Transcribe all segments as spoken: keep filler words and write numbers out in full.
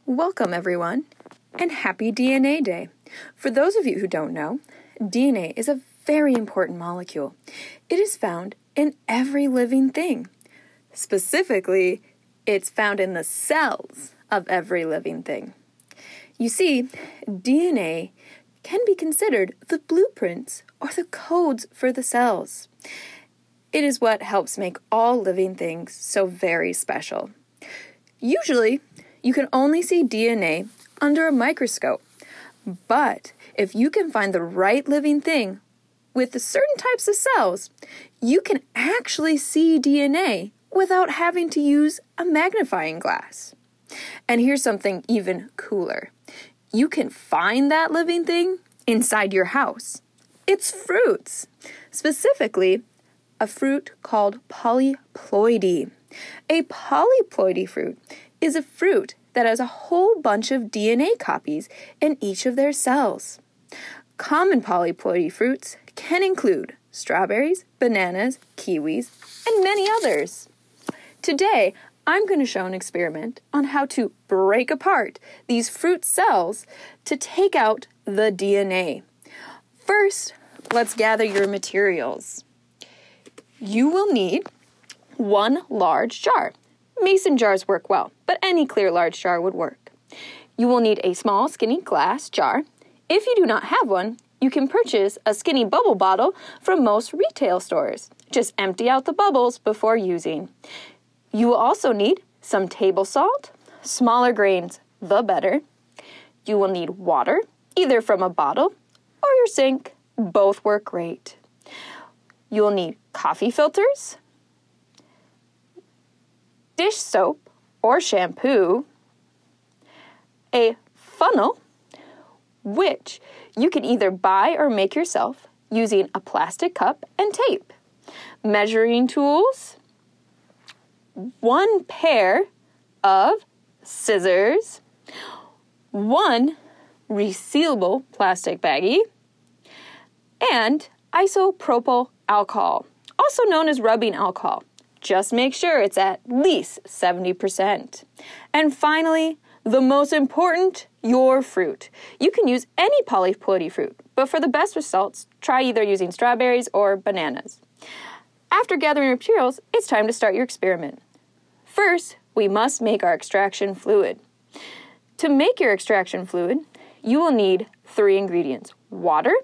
Welcome, everyone, and happy D N A Day. For those of you who don't know, D N A is a very important molecule. It is found in every living thing. Specifically, it's found in the cells of every living thing. You see, D N A can be considered the blueprints or the codes for the cells. It is what helps make all living things so very special. Usually, you can only see D N A under a microscope, but if you can find the right living thing with the certain types of cells, you can actually see D N A without having to use a magnifying glass. And here's something even cooler. You can find that living thing inside your house. It's fruits, specifically a fruit called polyploidy. A polyploidy fruit is a fruit that has a whole bunch of D N A copies in each of their cells. Common polyploidy fruits can include strawberries, bananas, kiwis, and many others. Today, I'm going to show an experiment on how to break apart these fruit cells to take out the D N A. First, let's gather your materials. You will need one large jar. Mason jars work well, but any clear large jar would work. You will need a small skinny glass jar. If you do not have one, you can purchase a skinny bubble bottle from most retail stores. Just empty out the bubbles before using. You will also need some table salt, smaller grains, the better. You will need water, either from a bottle or your sink. Both work great. You will need coffee filters, dish soap or shampoo, a funnel, which you can either buy or make yourself using a plastic cup and tape, measuring tools, one pair of scissors, one resealable plastic baggie, and isopropyl alcohol, also known as rubbing alcohol. Just make sure it's at least seventy percent. And finally, the most important, your fruit. You can use any polyploidy fruit, but for the best results, try either using strawberries or bananas. After gathering your materials, it's time to start your experiment. First, we must make our extraction fluid. To make your extraction fluid, you will need three ingredients: water,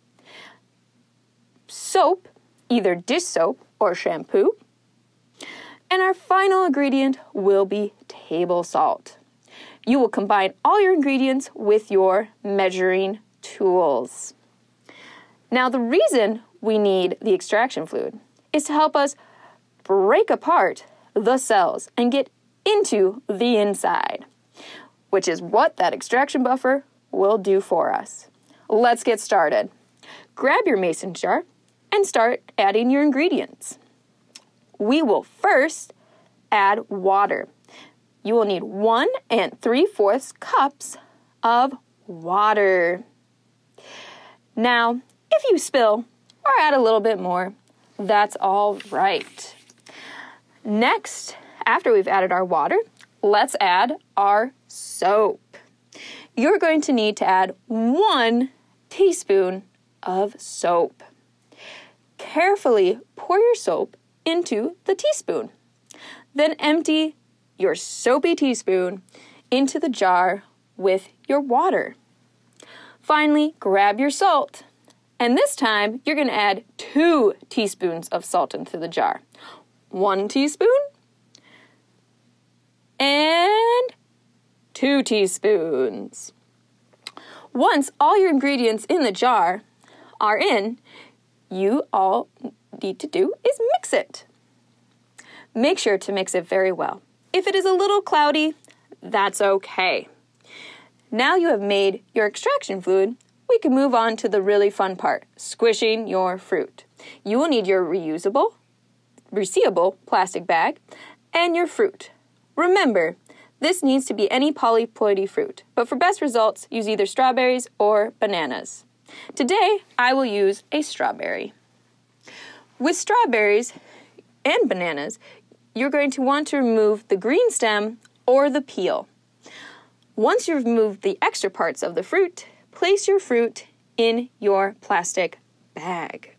soap, either dish soap or shampoo, and our final ingredient will be table salt. You will combine all your ingredients with your measuring tools. Now, the reason we need the extraction fluid is to help us break apart the cells and get into the inside, which is what that extraction buffer will do for us. Let's get started. Grab your mason jar and start adding your ingredients. We will first add water. You will need one and three-fourths cups of water. Now, if you spill or add a little bit more, that's all right. Next, after we've added our water, let's add our soap. You're going to need to add one teaspoon of soap. Carefully pour your soap into the teaspoon. Then empty your soapy teaspoon into the jar with your water. Finally, grab your salt. And this time, you're going to add two teaspoons of salt into the jar. One teaspoon and two teaspoons. Once all your ingredients in the jar are in, you all need to do is mix it. Make sure to mix it very well. If it is a little cloudy, that's okay. Now you have made your extraction fluid, we can move on to the really fun part, squishing your fruit. You will need your reusable, resealable plastic bag and your fruit. Remember, this needs to be any polyploidy fruit, but for best results, use either strawberries or bananas. Today, I will use a strawberry. With strawberries and bananas, you're going to want to remove the green stem or the peel. Once you've removed the extra parts of the fruit, place your fruit in your plastic bag.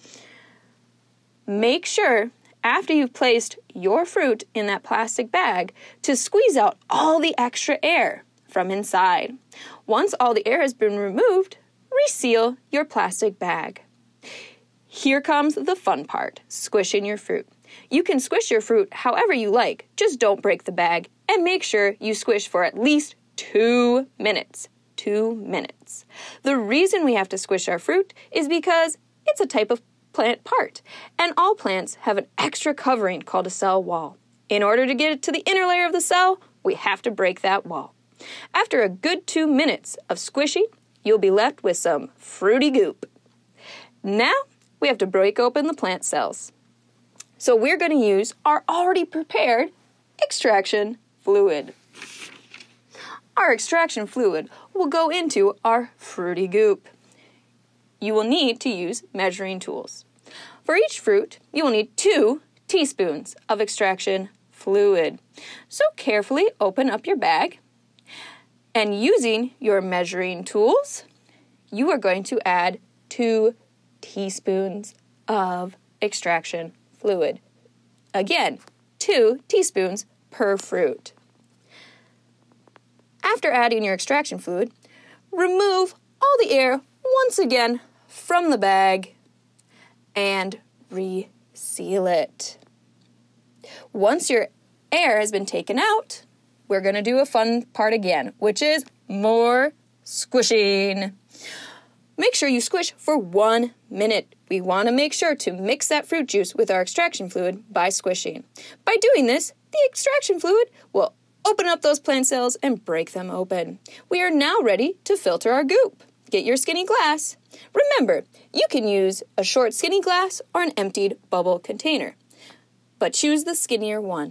Make sure, after you've placed your fruit in that plastic bag, to squeeze out all the extra air from inside. Once all the air has been removed, reseal your plastic bag. Here comes the fun part, squishing your fruit. You can squish your fruit however you like, just don't break the bag, and make sure you squish for at least two minutes. Two minutes. The reason we have to squish our fruit is because it's a type of plant part, and all plants have an extra covering called a cell wall. In order to get it to the inner layer of the cell, we have to break that wall. After a good two minutes of squishing, you'll be left with some fruity goop. Now, we have to break open the plant cells. So we're going to use our already prepared extraction fluid. Our extraction fluid will go into our fruity goop. You will need to use measuring tools. For each fruit, you will need two teaspoons of extraction fluid. So carefully open up your bag, and using your measuring tools, you are going to add two teaspoons of extraction fluid. Again, two teaspoons per fruit. After adding your extraction fluid, remove all the air once again from the bag and reseal it. Once your air has been taken out, we're going to do a fun part again, which is more squishing. Make sure you squish for one minute. We want to make sure to mix that fruit juice with our extraction fluid by squishing. By doing this, the extraction fluid will open up those plant cells and break them open. We are now ready to filter our goop. Get your skinny glass. Remember, you can use a short skinny glass or an emptied bubble container, but choose the skinnier one.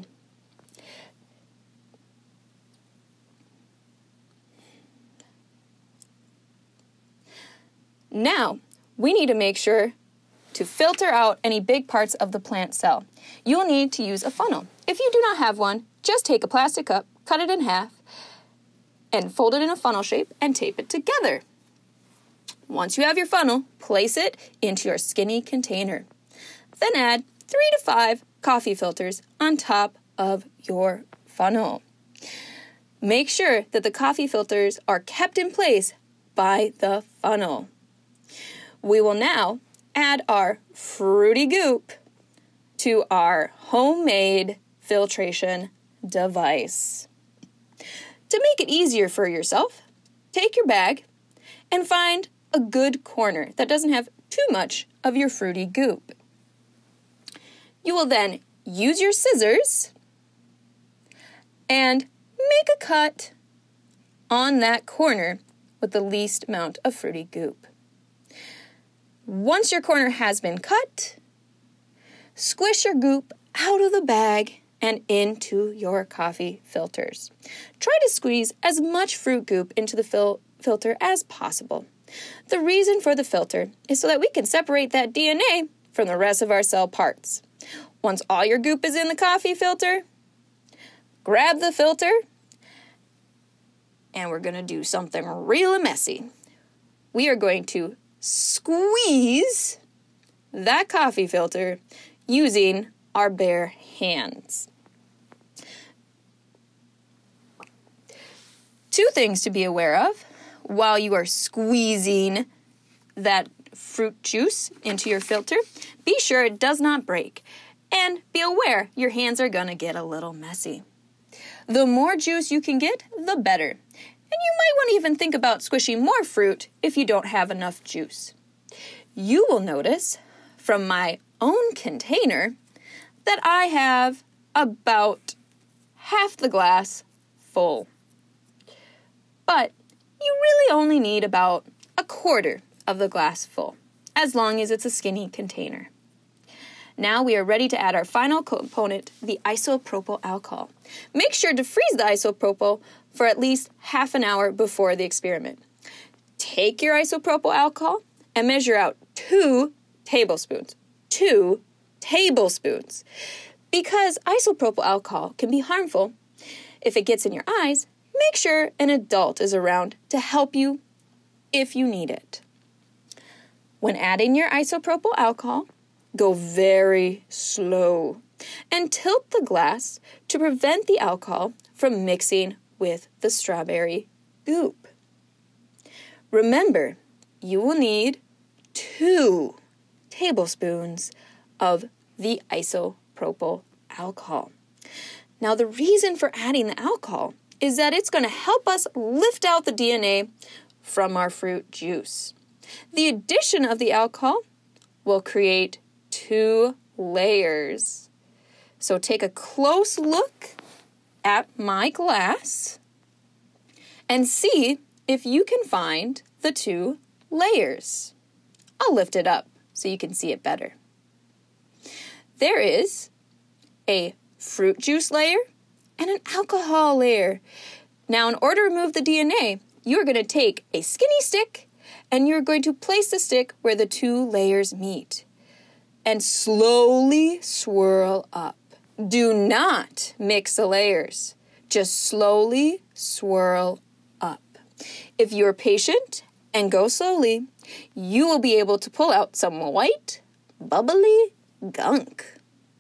Now, we need to make sure to filter out any big parts of the plant cell. You'll need to use a funnel. If you do not have one, just take a plastic cup, cut it in half, and fold it in a funnel shape and tape it together. Once you have your funnel, place it into your skinny container. Then add three to five coffee filters on top of your funnel. Make sure that the coffee filters are kept in place by the funnel. We will now add our fruity goop to our homemade filtration device. To make it easier for yourself, take your bag and find a good corner that doesn't have too much of your fruity goop. You will then use your scissors and make a cut on that corner with the least amount of fruity goop. Once your corner has been cut, squish your goop out of the bag and into your coffee filters. Try to squeeze as much fruit goop into the fil- filter as possible. The reason for the filter is so that we can separate that D N A from the rest of our cell parts. Once all your goop is in the coffee filter, grab the filter, and we're going to do something really messy. We are going to squeeze that coffee filter using our bare hands. Two things to be aware of while you are squeezing that fruit juice into your filter. Be sure it does not break, and be aware your hands are going to get a little messy. The more juice you can get, the better. And you might want to even think about squishing more fruit if you don't have enough juice. You will notice from my own container that I have about half the glass full. But you really only need about a quarter of the glass full, as long as it's a skinny container. Now we are ready to add our final component, the isopropyl alcohol. Make sure to freeze the isopropyl for at least half an hour before the experiment. Take your isopropyl alcohol and measure out two tablespoons. Two tablespoons. Because isopropyl alcohol can be harmful if it gets in your eyes, make sure an adult is around to help you if you need it. When adding your isopropyl alcohol, go very slow and tilt the glass to prevent the alcohol from mixing with the strawberry goop. Remember, you will need two tablespoons of the isopropyl alcohol. Now, the reason for adding the alcohol is that it's going to help us lift out the D N A from our fruit juice. The addition of the alcohol will create two layers. So take a close look at my glass and see if you can find the two layers. I'll lift it up so you can see it better. There is a fruit juice layer and an alcohol layer. Now, in order to remove the D N A, you're going to take a skinny stick and you're going to place the stick where the two layers meet and slowly swirl up. Do not mix the layers. Just slowly swirl up. If you're patient and go slowly, you will be able to pull out some white, bubbly gunk.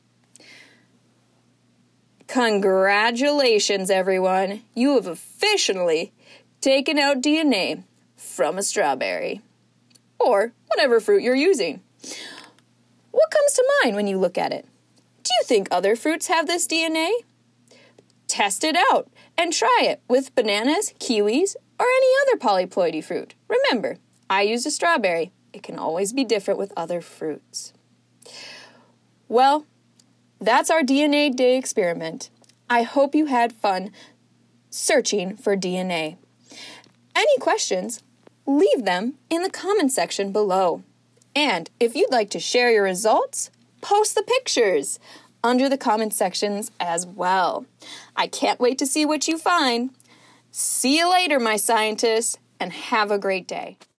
Congratulations, everyone. You have officially taken out D N A from a strawberry or whatever fruit you're using. What comes to mind when you look at it? Do you think other fruits have this D N A? Test it out and try it with bananas, kiwis, or any other polyploidy fruit. Remember, I used a strawberry. It can always be different with other fruits. Well, that's our D N A Day experiment. I hope you had fun searching for D N A. Any questions, leave them in the comment section below. And if you'd like to share your results, post the pictures under the comment sections as well. I can't wait to see what you find. See you later, my scientists, and have a great day.